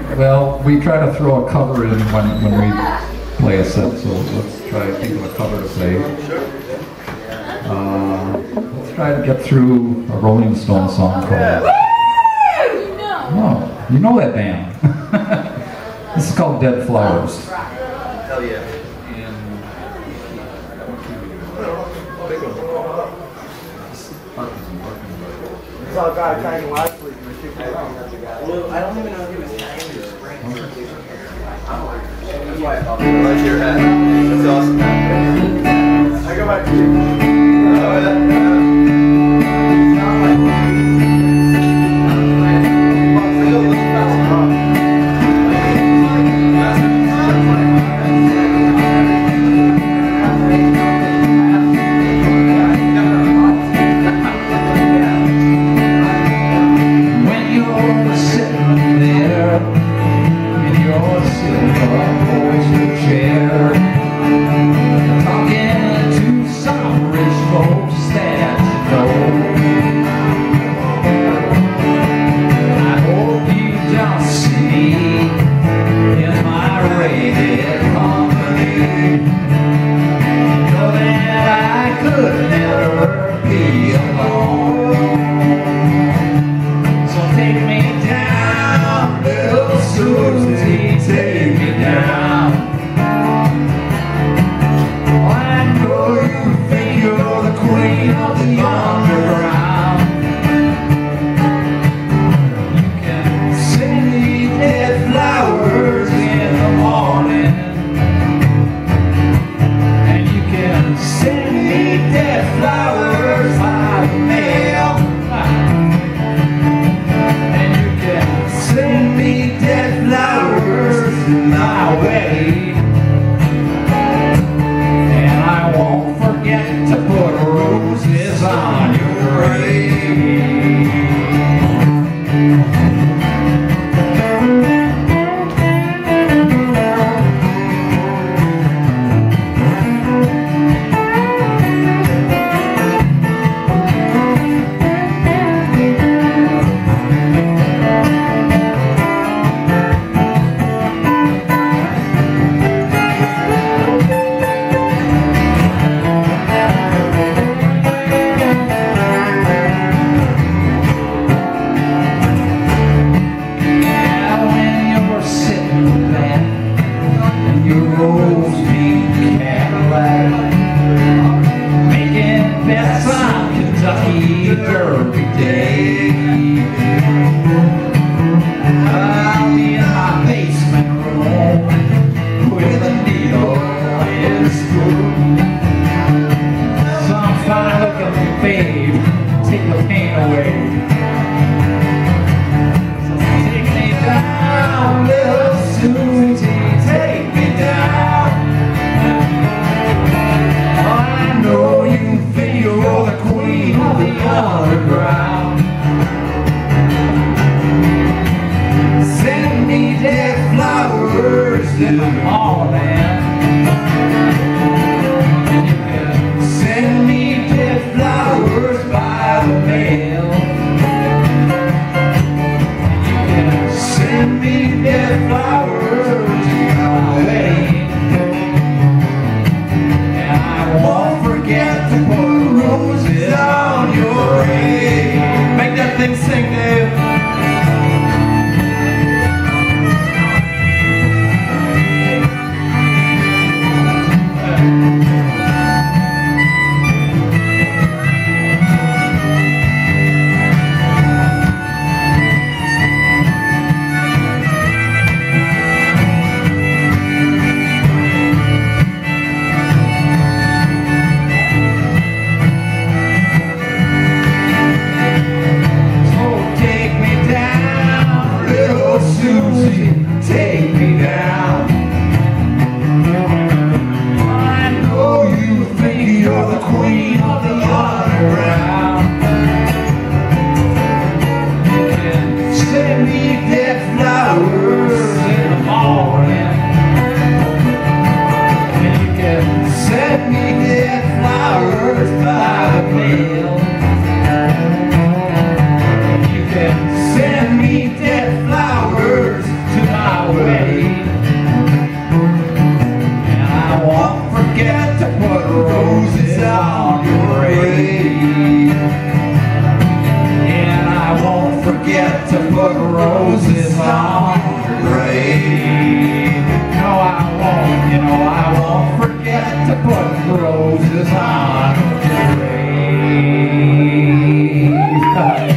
Well, we try to throw a cover in when we play a set, so let's try to think of a cover to play. Let's try to get through a Rolling Stones song called... Oh, you know that band. This is called Dead Flowers. Hell yeah. It's all God attacking last week. Well, I don't even know if he was tagging your spring. That's why I thought I like your hat. That's awesome. I go back to you. put roses on your grave. No, I won't, you know I won't forget to put roses on your grave.